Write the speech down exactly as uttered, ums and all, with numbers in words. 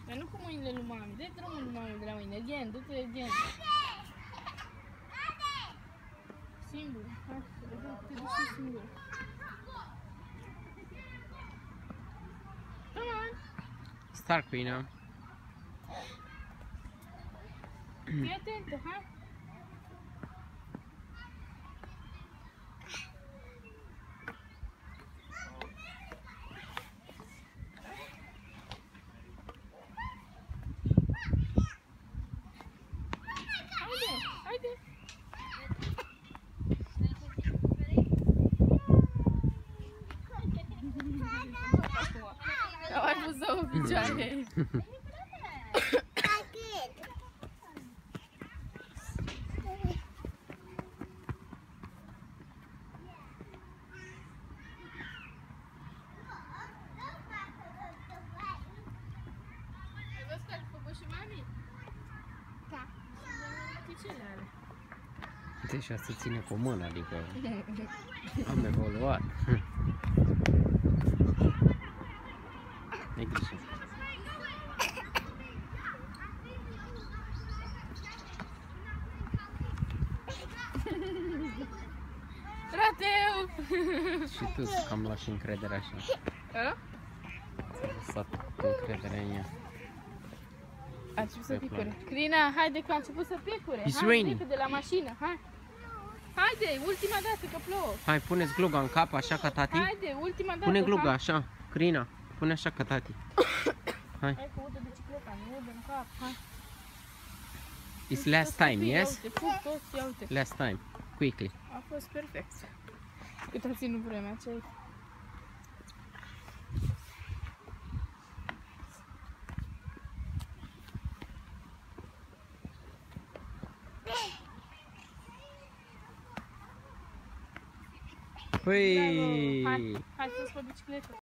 Dar nu cu mâinile lui mami. Dă-i drumul lui mami de la mâine. Gen, du-te, gen. Singur. Hai, te duci și singur. Come on. Start, Pina. Fii atentă, hai. Ai pus două picioare. Ai văzut că a făcut și mami? Da. Ce are? Deci asta ține cu mâna, adică am evoluat. N-ai grijă. Rateu! Și tu să cam lași încrederea așa. A? Ți-ai lăsat încrederea în ea. A început să picure. Crina, haide că a început să picure. It's Hai, raining. repede la mașină, hai. Haide, ultima dată că plouă. Hai, puneți gluga în cap, așa ca tati. Haide, ultima dată. Pune gluga, hai. așa. Crina, pune așa ca tati. Hai. Hai că udă bicicleta, nu udă în cap, hai. It's last time, yes? Ia uite, pup toți, ia uite. Last time. Quickly. A fost perfect. Cât a ținut vremea, ce ai? Păi. Bravo. Hai, hai sus pe bicicletă.